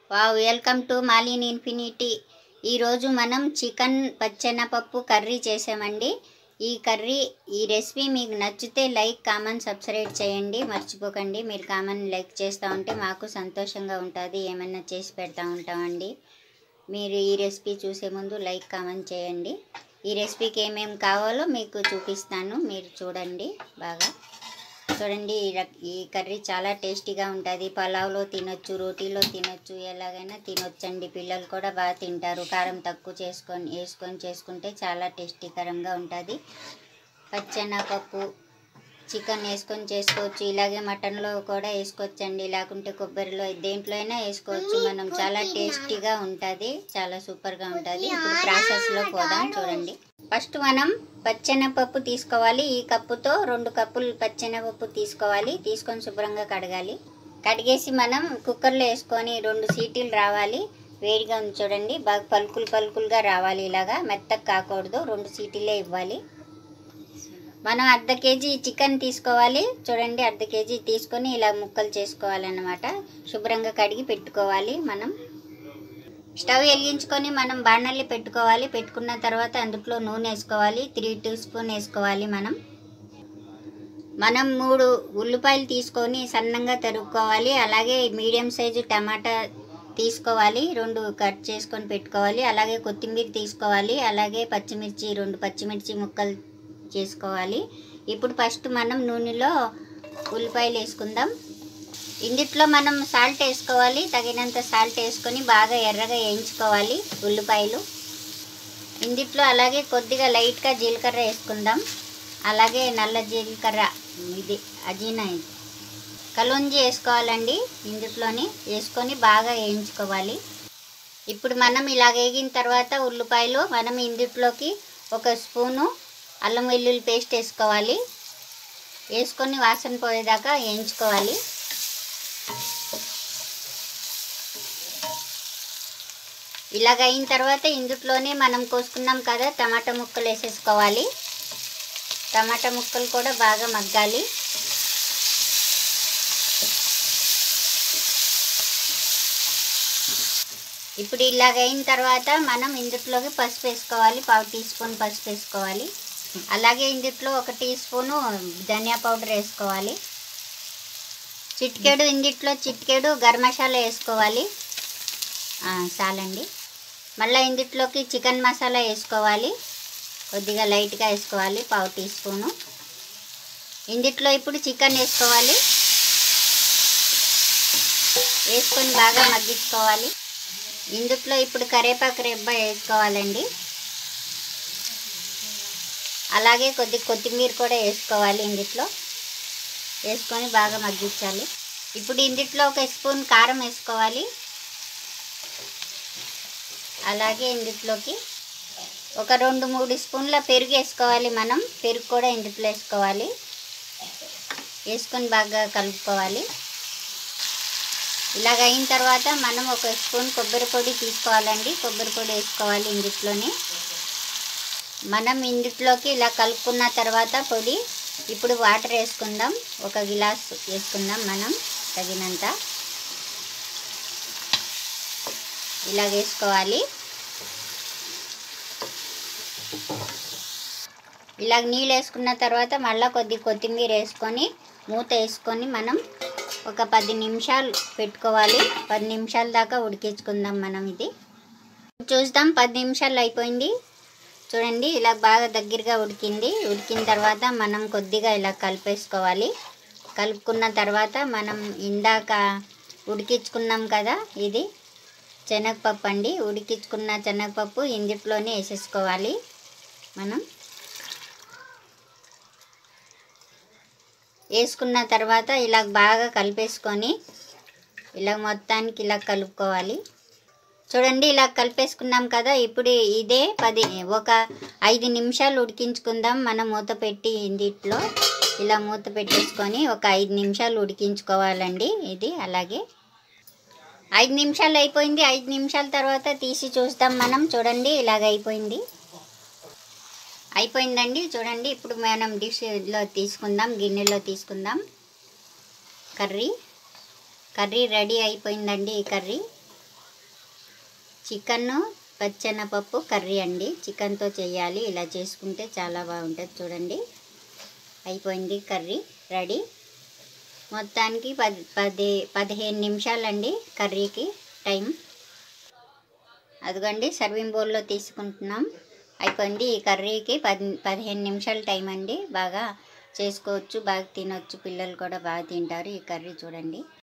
Wow, welcome to మాలిన్ infinity. ఈరోజు మనం చికెన్ పచ్చెనపప్పు కర్రీ చేసామండి. ఈ రెసిపీ మీకు నచ్చితే లైక్, కామెంట్, సబ్స్క్రైబ్ చేయండి. మర్చిపోకండి. మీరు కామెంట్ లైక్ చేస్తూ ఉంటే మాకు సంతోషంగా ఉంటుంది. ఏమైనా చేసి పెడతా ఉంటామండి. మీరు ఈ రెసిపీ చూసే ముందు లైక్, కామెంట్ చేయండి. ఈ రెసిపీకి ఏమేమి కావాలో మీకు చూపిస్తాను. మీరు చూడండి. చూడండి, ఈ కర్రీ చాలా టేస్టీగా ఉంటుంది. పలావ్లో తినొచ్చు, రోటీలో తినొచ్చు, ఎలాగైనా తినొచ్చండి. పిల్లలు కూడా బాగా తింటారు. కారం తక్కువ వేసుకొని చేసుకుంటే చాలా టేస్టీకరంగా ఉంటుంది. పచ్చెనపప్పు చికెన్ వేసుకొని చేసుకోవచ్చు. ఇలాగే మటన్లో కూడా వేసుకోవచ్చండి. లేకుంటే కొబ్బరిలో దేంట్లో అయినా వేసుకోవచ్చు. మనం చాలా టేస్టీగా ఉంటుంది, చాలా సూపర్గా ఉంటుంది. ఇప్పుడు ప్రాసెస్లో పోదాం. చూడండి, ఫస్ట్ మనం పచ్చెనపప్పు తీసుకోవాలి. ఈ కప్పుతో 2 కప్పులు పచ్చెనపప్పు తీసుకోవాలి. తీసుకొని శుభ్రంగా కడగాలి. కడిగేసి మనం కుక్కర్లో వేసుకొని 2 సీటీలు రావాలి. వేడిగా ఉంది చూడండి, బాగా పలుకులుగా రావాలి. ఇలాగా మెత్తగా కాకూడదు, 2 సీటీలే ఇవ్వాలి. మనం అర్ధ కేజీ చికెన్ తీసుకోవాలి. చూడండి, అర్ధ కేజీ తీసుకొని ఇలా ముక్కలు చేసుకోవాలన్నమాట. శుభ్రంగా కడిగి పెట్టుకోవాలి. మనం స్టవ్ వెలిగించుకొని మనం బాణలి పెట్టుకోవాలి. పెట్టుకున్న తర్వాత అందులో నూనె వేసుకోవాలి. 3 టీ స్పూన్ వేసుకోవాలి. మనం 3 ఉల్లిపాయలు తీసుకొని సన్నంగా తరుక్కోవాలి. అలాగే మీడియం సైజు టమాటా తీసుకోవాలి, 2 కట్ చేసుకొని పెట్టుకోవాలి. అలాగే కొత్తిమీర తీసుకోవాలి. అలాగే పచ్చిమిర్చి, 2 పచ్చిమిర్చి ముక్కలు చేసుకోవాలి. ఇప్పుడు ఫస్ట్ మనం నూనెలో ఉల్లిపాయలు వేసుకుందాం. ఇందులో మనం సాల్ట్ వేసుకోవాలి. తగినంత సాల్ట్ వేసుకొని బాగా ఎర్రగా వేయించుకోవాలి ఉల్లిపాయలు. ఇందులో అలాగే కొద్దిగా లైట్గా జీలకర్ర వేసుకుందాం. అలాగే నల్ల జీలకర్ర, ఇది అజీనా, కలోంజీ వేసుకోవాలండి. ఇందులోని వేసుకొని బాగా వేయించుకోవాలి. ఇప్పుడు మనం ఇలా వేగిన తర్వాత ఉల్లిపాయలు మనం ఇందులోకి 1 స్పూను అల్లం వెల్లుల్లి పేస్ట్ వేసుకోవాలి. వేసుకొని వాసన పోయేదాకా వేయించుకోవాలి. ఇలాగ అయిన తర్వాత ఇందులోనే మనం కోసుకున్నాం కదా టమాటా ముక్కలు వేసేసుకోవాలి. టమాటా ముక్కలు కూడా బాగా మగ్గాలి. ఇప్పుడు ఇలాగ అయిన తర్వాత మనం ఇందులోకి పసుపు వేసుకోవాలి. 1/2 టీ స్పూన్ పసుపు వేసుకోవాలి. అలాగే ఇందులో 1 టీ స్పూను ధనియా పౌడర్ వేసుకోవాలి. చిటికెడు గరం మసాలా వేసుకోవాలి. చాలండి. మళ్ళీ ఇందులోకి చికెన్ మసాలా వేసుకోవాలి. కొద్దిగా లైట్గా వేసుకోవాలి, 1/2 టీ స్పూను. ఇందులో ఇప్పుడు చికెన్ వేసుకోవాలి. వేసుకొని బాగా మగ్గించుకోవాలి. ఇందులో ఇప్పుడు కరివేపాకు రెబ్బ వేసుకోవాలండి. అలాగే కొత్తిమీర కూడా వేసుకోవాలి. ఇందులో వేసుకొని బాగా మగ్గించాలి. ఇప్పుడు ఇందులో 1 స్పూన్ కారం వేసుకోవాలి. అలాగే ఇందులోకి ఒక 2-3 స్పూన్ల పెరుగు వేసుకోవాలి. మనం పెరుగు కూడా ఇందులో వేసుకోవాలి. వేసుకొని బాగా కలుపుకోవాలి. ఇలాగ అయిన తర్వాత మనం 1 స్పూన్ కొబ్బరి పొడి తీసుకోవాలండి. కొబ్బరి పొడి వేసుకోవాలి ఇందులోని. మనం ఇందులోకి ఇలా కలుపుకున్న తర్వాత పొడి, ఇప్పుడు వాటర్ వేసుకుందాం. 1 గిలాస్ వేసుకుందాం మనం తగినంత. ఇలా వేసుకోవాలి. ఇలాగ నీళ్ళు వేసుకున్న తర్వాత మళ్ళీ కొత్తిమీర వేసుకొని మూత వేసుకొని మనం ఒక 10 నిమిషాలు పెట్టుకోవాలి. 10 నిమిషాల దాకా ఉడికించుకుందాం మనం. ఇది చూద్దాం. 10 నిమిషాలు అయిపోయింది. చూడండి, ఇలా బాగా దగ్గరగా ఉడికింది. ఉడికిన తర్వాత మనం కొద్దిగా ఇలా కలిపేసుకోవాలి. కలుపుకున్న తర్వాత మనం ఇందాక ఉడికించుకున్నాం కదా, ఇది శనగపప్పు అండి. ఉడికించుకున్న శనగపప్పు ఇందులోనే వేసేసుకోవాలి. మనం వేసుకున్న తర్వాత ఇలా బాగా కలిపేసుకొని ఇలా మొత్తానికి ఇలా కలుపుకోవాలి. చూడండి, ఇలా కలిపేసుకున్నాం కదా. ఇప్పుడు ఇదే ఒక 5 నిమిషాలు ఉడికించుకుందాం. మనం మూత పెట్టి ఇందులో ఇలా మూత పెట్టేసుకొని ఒక 5 నిమిషాలు ఉడికించుకోవాలండి. ఇది అలాగే 5 నిమిషాలు అయిపోయింది. 5 నిమిషాల తర్వాత తీసి చూస్తాం మనం. చూడండి, ఇలాగ అయిపోయిందండి. చూడండి, ఇప్పుడు మనం డిష్లో తీసుకుందాం, గిన్నెలో తీసుకుందాం. కర్రీ రెడీ అయిపోయిందండి. ఈ కర్రీ చికెన్ పచ్చెనపప్పు కర్రీ అండి. చికెన్తో చేయాలి. ఇలా చేసుకుంటే చాలా బాగుంటుంది. చూడండి, అయిపోయింది కర్రీ రెడీ. మొత్తానికి 15 నిమిషాలండి కర్రీకి టైం. అదిగోండి సర్వింగ్ బౌల్లో తీసుకుంటున్నాం. అయిపోయింది. ఈ కర్రీకి 15 నిమిషాల టైం అండి. బాగా చేసుకోవచ్చు, బాగా తినొచ్చు. పిల్లలు కూడా బాగా తింటారు ఈ కర్రీ. చూడండి.